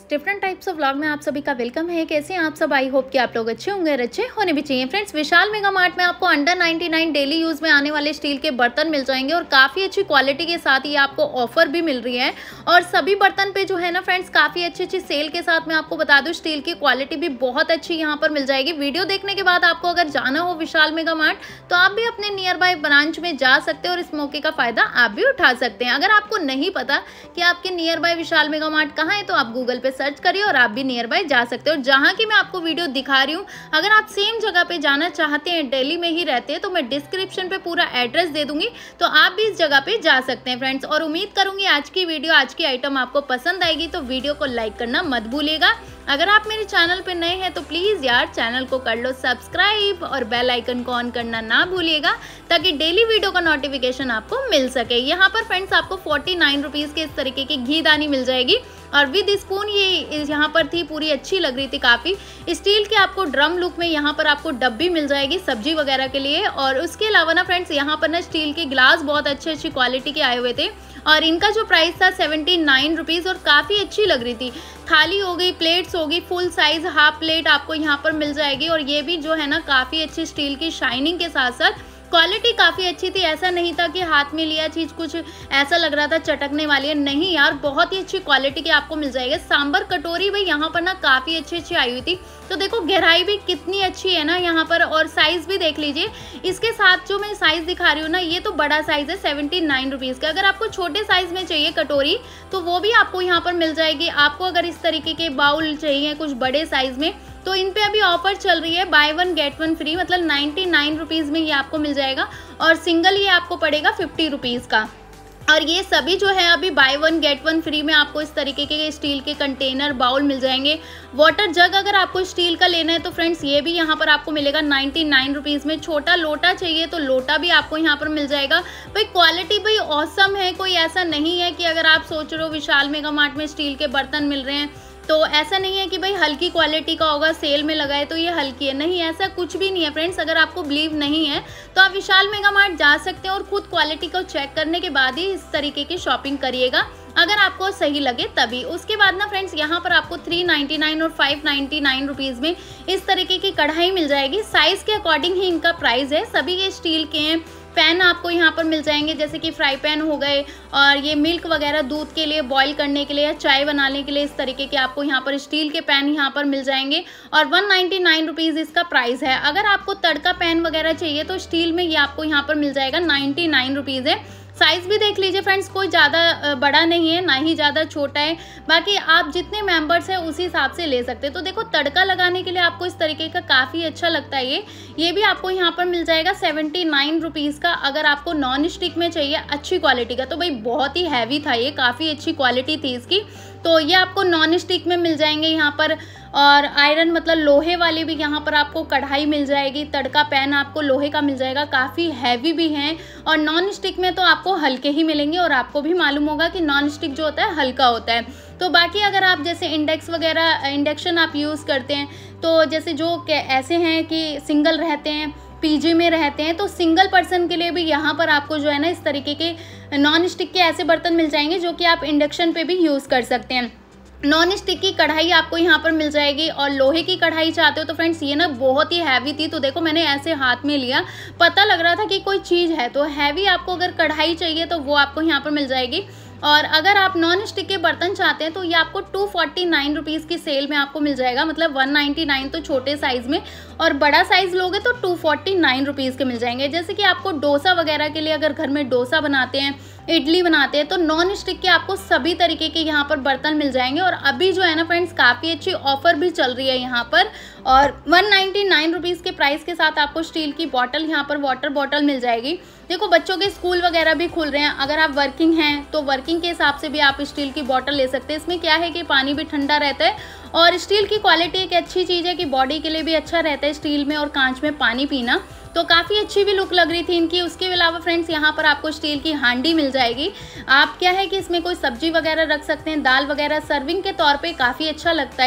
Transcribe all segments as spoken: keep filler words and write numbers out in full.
Different types of vlog में आप सभी का वेलकम है। कैसे हैं आप सब? आई होप कि आप लोग अच्छे होंगे और अच्छे होने भी चाहिए। फ्रेंड्स, विशाल मेगा मार्ट में आपको under ninety nine daily use में आने वाले स्टील के बर्तन मिल जाएंगे और काफ़ी अच्छी क्वालिटी के साथ ही आपको ऑफर भी मिल रही है। और सभी बर्तन पे जो है ना फ्रेंड्स, काफ़ी अच्छी अच्छी सेल के साथ मैं आपको बता दूँ, स्टील की क्वालिटी भी बहुत अच्छी यहाँ पर मिल जाएगी। वीडियो देखने के बाद आपको अगर जाना हो विशाल मेगा मार्ट तो आप भी अपने नियर बाय ब्रांच में जा सकते हैं और इस मौके का फ़ायदा आप भी उठा सकते हैं। अगर आपको नहीं पता कि आपके nearby Vishal Mega Mart कहाँ है तो आप गूगल पे सर्च करिए और आप भी नियर बाय जा सकते हो। जहाँ की मैं आपको वीडियो दिखा रही हूँ, अगर आप सेम जगह पे जाना चाहते हैं, दिल्ली में ही रहते हैं, तो मैं डिस्क्रिप्शन पे पूरा एड्रेस दे दूंगी, तो आप भी इस जगह पे जा सकते हैं फ्रेंड्स। और उम्मीद करूंगी आज की वीडियो, आज की आइटम आपको पसंद आएगी, तो वीडियो को लाइक करना मत भूलिएगा। अगर आप मेरे चैनल पे नए हैं तो प्लीज़ यार चैनल को कर लो सब्सक्राइब और बेल आइकन को ऑन करना ना भूलिएगा, ताकि डेली वीडियो का नोटिफिकेशन आपको मिल सके। यहाँ पर फ्रेंड्स आपको फोर्टी नाइन रुपीज़ के इस तरीके की घी दानी मिल जाएगी और विद स्पून ये यहाँ पर थी, पूरी अच्छी लग रही थी काफ़ी। स्टील के आपको ड्रम लुक में यहाँ पर आपको डब्बी मिल जाएगी सब्जी वगैरह के लिए। और उसके अलावा ना फ्रेंड्स, यहाँ पर ना स्टील के गिलास बहुत अच्छी अच्छी क्वालिटी के आए हुए थे और इनका जो प्राइस था सेवेंटी नाइन रुपीज़ और काफ़ी अच्छी लग रही थी। थाली हो गई, प्लेट्स होगी, फुल साइज हाफ प्लेट आपको यहाँ पर मिल जाएगी। और ये भी जो है ना काफ़ी अच्छी स्टील की शाइनिंग के साथ साथ क्वालिटी काफ़ी अच्छी थी। ऐसा नहीं था कि हाथ में लिया चीज़ कुछ ऐसा लग रहा था चटकने वाली है, नहीं यार, बहुत ही अच्छी क्वालिटी की आपको मिल जाएगी। सांबर कटोरी भाई यहाँ पर ना काफ़ी अच्छी अच्छी आई हुई थी, तो देखो गहराई भी कितनी अच्छी है ना यहाँ पर, और साइज़ भी देख लीजिए। इसके साथ जो मैं साइज़ दिखा रही हूँ ना, ये तो बड़ा साइज़ है सेवेंटी नाइन रुपीज़ का। अगर आपको छोटे साइज़ में चाहिए कटोरी तो वो भी आपको यहाँ पर मिल जाएगी। आपको अगर इस तरीके के बाउल चाहिए कुछ बड़े साइज़ में, तो इन पे अभी ऑफर चल रही है, buy one get one free, मतलब नाइन्टी नाइन रुपीज़ में ये आपको मिल जाएगा और सिंगल ये आपको पड़ेगा फिफ्टी रुपीज़ का। और ये सभी जो है अभी buy one get one free में आपको इस तरीके के स्टील के कंटेनर बाउल मिल जाएंगे। वाटर जग अगर आपको स्टील का लेना है तो फ्रेंड्स ये भी यहाँ पर आपको मिलेगा नाइन्टी नाइन रुपीज़ में। छोटा लोटा चाहिए तो लोटा भी आपको यहाँ पर मिल जाएगा। भाई क्वालिटी भाई ऑसम है, कोई ऐसा नहीं है कि अगर आप सोच रहे हो विशाल मेगा मार्ट में स्टील के बर्तन मिल रहे हैं तो ऐसा नहीं है कि भाई हल्की क्वालिटी का होगा, सेल में लगाए तो ये हल्की है, नहीं, ऐसा कुछ भी नहीं है फ्रेंड्स। अगर आपको बिलीव नहीं है तो आप विशाल मेगा मार्ट जा सकते हैं और खुद क्वालिटी को चेक करने के बाद ही इस तरीके की शॉपिंग करिएगा, अगर आपको सही लगे तभी। उसके बाद ना फ्रेंड्स यहाँ पर आपको थ्री नाइन्टी नाइन और फाइव नाइन्टी नाइन रुपीज़ में इस तरीके की कढ़ाई मिल जाएगी। साइज़ के अकॉर्डिंग ही इनका प्राइस है। सभी ये स्टील के हैं। पैन आपको यहाँ पर मिल जाएंगे, जैसे कि फ्राई पैन हो गए, और ये मिल्क वगैरह दूध के लिए बॉईल करने के लिए या चाय बनाने के लिए इस तरीके के आपको यहाँ पर स्टील के पैन यहाँ पर मिल जाएंगे और वन नाइन्टी नाइन रुपीज़ इसका प्राइस है। अगर आपको तड़का पैन वगैरह चाहिए तो स्टील में ये आपको यहाँ पर मिल जाएगा नाइन्टी नाइन रुपीज़ है। साइज़ भी देख लीजिए फ्रेंड्स, कोई ज़्यादा बड़ा नहीं है ना ही ज़्यादा छोटा है, बाकी आप जितने मेंबर्स हैं उसी हिसाब से ले सकते हैं। तो देखो तड़का लगाने के लिए आपको इस तरीके का काफ़ी अच्छा लगता है ये ये भी आपको यहाँ पर मिल जाएगा सेवेंटी नाइन रुपीज़ का। अगर आपको नॉन स्टिक में चाहिए अच्छी क्वालिटी का, तो भाई बहुत ही हैवी था ये, काफ़ी अच्छी क्वालिटी थी इसकी, तो ये आपको नॉन स्टिक में मिल जाएंगे यहाँ पर। और आयरन मतलब लोहे वाली भी यहाँ पर आपको कढ़ाई मिल जाएगी। तड़का पैन आपको लोहे का मिल जाएगा, काफ़ी हैवी भी हैं। और नॉन स्टिक में तो आपको हल्के ही मिलेंगे और आपको भी मालूम होगा कि नॉन स्टिक जो होता है हल्का होता है। तो बाकी अगर आप जैसे इंडेक्स वगैरह इंडक्शन आप यूज़ करते हैं, तो जैसे जो ऐसे हैं कि सिंगल रहते हैं, पीजी में रहते हैं, तो सिंगल पर्सन के लिए भी यहाँ पर आपको जो है ना इस तरीके के नॉन स्टिक के ऐसे बर्तन मिल जाएंगे जो कि आप इंडक्शन पे भी यूज़ कर सकते हैं। नॉन स्टिक की कढ़ाई आपको यहाँ पर मिल जाएगी। और लोहे की कढ़ाई चाहते हो तो फ्रेंड्स ये ना बहुत ही हैवी थी, तो देखो मैंने ऐसे हाथ में लिया, पता लग रहा था कि कोई चीज़ है, तो हैवी आपको अगर कढ़ाई चाहिए तो वो आपको यहाँ पर मिल जाएगी। और अगर आप नॉन स्टिक के बर्तन चाहते हैं तो ये आपको टू फोर्टी नाइन रुपीज़ की सेल में आपको मिल जाएगा, मतलब वन नाइन्टी नाइन तो छोटे साइज़ में, और बड़ा साइज़ लोगे तो टू फोर्टी नाइन रुपीज़ के मिल जाएंगे। जैसे कि आपको डोसा वगैरह के लिए, अगर घर में डोसा बनाते हैं, इडली बनाते हैं, तो नॉन स्टिक के आपको सभी तरीके के यहाँ पर बर्तन मिल जाएंगे। और अभी जो है ना फ्रेंड्स काफ़ी अच्छी ऑफर भी चल रही है यहाँ पर, और वन नाइन्टी नाइन रुपीज़ के प्राइस के साथ आपको स्टील की बॉटल यहाँ पर वाटर बॉटल मिल जाएगी। देखो बच्चों के स्कूल वगैरह भी खुल रहे हैं, अगर आप वर्किंग हैं तो वर्किंग के हिसाब से भी आप स्टील की बॉटल ले सकते हैं। इसमें क्या है कि पानी भी ठंडा रहता है और स्टील की क्वालिटी एक अच्छी चीज़ है कि बॉडी के लिए भी अच्छा रहता है स्टील में और कांच में पानी पीना, तो काफ़ी अच्छी भी लुक लग रही थी इनकी। उसके अलावा फ्रेंड्स यहाँ पर आपको स्टील की हांडी मिल जाएगी। आप क्या है कि इसमें कोई सब्जी वगैरह रख सकते हैं, दाल वगैरह, सर्विंग के तौर पे काफ़ी अच्छा लगता है ये।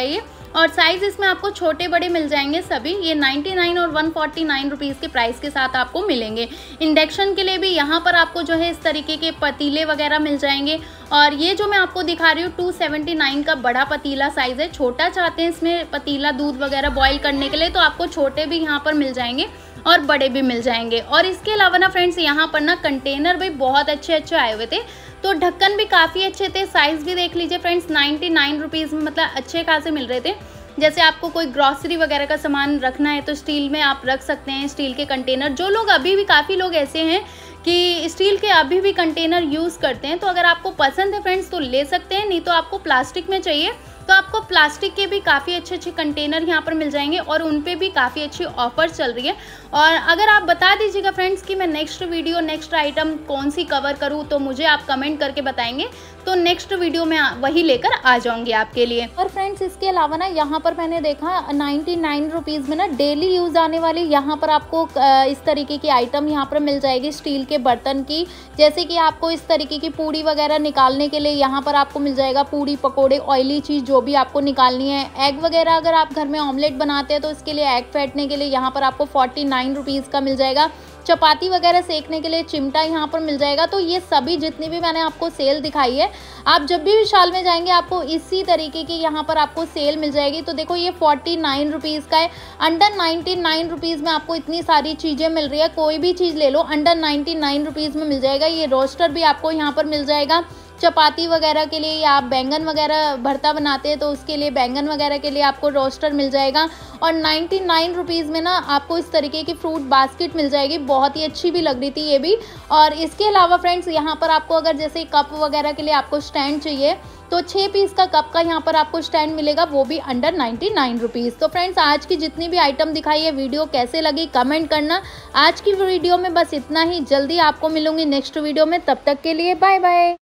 और साइज़ इसमें आपको छोटे बड़े मिल जाएंगे सभी। ये नाइन्टी नाइन और वन फोर्टी नाइन रुपीज़ के प्राइस के साथ आपको मिलेंगे। इंडक्शन के लिए भी यहाँ पर आपको जो है इस तरीके के पतीले वगैरह मिल जाएंगे। और ये जो मैं आपको दिखा रही हूँ टू सेवेंटी नाइन का बड़ा पतीला साइज़ है। छोटा चाहते हैं इसमें पतीला दूध वगैरह बॉईल करने के लिए तो आपको छोटे भी यहाँ पर मिल जाएंगे और बड़े भी मिल जाएंगे। और इसके अलावा ना फ्रेंड्स यहाँ पर ना कंटेनर भी बहुत अच्छे अच्छे आए हुए थे, तो ढक्कन भी काफ़ी अच्छे थे। साइज़ भी देख लीजिए फ्रेंड्स, नाइन्टी नाइन रुपीज़ में मतलब अच्छे खासे मिल रहे थे। जैसे आपको कोई ग्रॉसरी वगैरह का सामान रखना है तो स्टील में आप रख सकते हैं, स्टील के कंटेनर। जो लोग अभी भी काफ़ी लोग ऐसे हैं कि स्टील के अभी भी कंटेनर यूज़ करते हैं, तो अगर आपको पसंद है फ्रेंड्स तो ले सकते हैं, नहीं तो आपको प्लास्टिक में चाहिए तो आपको प्लास्टिक के भी काफ़ी अच्छे अच्छे कंटेनर यहाँ पर मिल जाएंगे और उन पे भी काफ़ी अच्छी ऑफर चल रही है। और अगर आप बता दीजिएगा फ्रेंड्स कि मैं नेक्स्ट वीडियो नेक्स्ट आइटम कौन सी कवर करूँ तो मुझे आप कमेंट करके बताएंगे, तो नेक्स्ट वीडियो में वही लेकर आ जाऊंगी आपके लिए। और फ्रेंड्स इसके अलावा ना यहाँ पर मैंने देखा नाइन्टी नाइन रुपीज़ में ना डेली यूज़ आने वाली यहाँ पर आपको इस तरीके की आइटम यहाँ पर मिल जाएगी स्टील के बर्तन की। जैसे कि आपको इस तरीके की पूड़ी वगैरह निकालने के लिए यहाँ पर आपको मिल जाएगा, पूड़ी पकोड़े ऑयली चीज़ जो भी आपको निकालनी है। एग वगैरह अगर आप घर में ऑमलेट बनाते हैं तो इसके लिए एग फेंटने के लिए यहाँ पर आपको फोर्टी नाइन रुपीज़ का मिल जाएगा। चपाती वगैरह सेकने के लिए चिमटा यहाँ पर मिल जाएगा। तो ये सभी जितनी भी मैंने आपको सेल दिखाई है, आप जब भी विशाल में जाएंगे आपको इसी तरीके की यहाँ पर आपको सेल मिल जाएगी। तो देखो ये फोर्टी नाइन रुपीज़ का है, अंडर नाइन्टी नाइन रुपीज़ में आपको इतनी सारी चीज़ें मिल रही है। कोई भी चीज़ ले लो अंडर नाइन्टी नाइन रुपीज़ में मिल जाएगा। ये रोस्टर भी आपको यहाँ पर मिल जाएगा चपाती वगैरह के लिए, या आप बैंगन वगैरह भरता बनाते हैं तो उसके लिए बैंगन वगैरह के लिए आपको रोस्टर मिल जाएगा। और नाइन्टी नाइन रुपीज़ में ना आपको इस तरीके की फ्रूट बास्केट मिल जाएगी, बहुत ही अच्छी भी लग रही थी ये भी। और इसके अलावा फ्रेंड्स यहाँ पर आपको अगर जैसे कप वगैरह के लिए आपको स्टैंड चाहिए तो छः पीस का कप का यहाँ पर आपको स्टैंड मिलेगा, वो भी अंडर नाइन्टी नाइन रुपीज़। तो फ्रेंड्स आज की जितनी भी आइटम दिखाई है वीडियो कैसे लगी कमेंट करना। आज की वीडियो में बस इतना ही, जल्दी आपको मिलूंगी नेक्स्ट वीडियो में, तब तक के लिए बाय बाय।